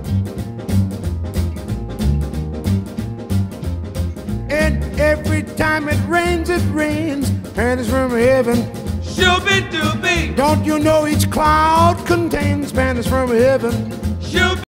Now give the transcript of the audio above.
And every time it rains, panties from heaven. Shooby-dooby. Don't you know each cloud contains panties from heaven? Shooby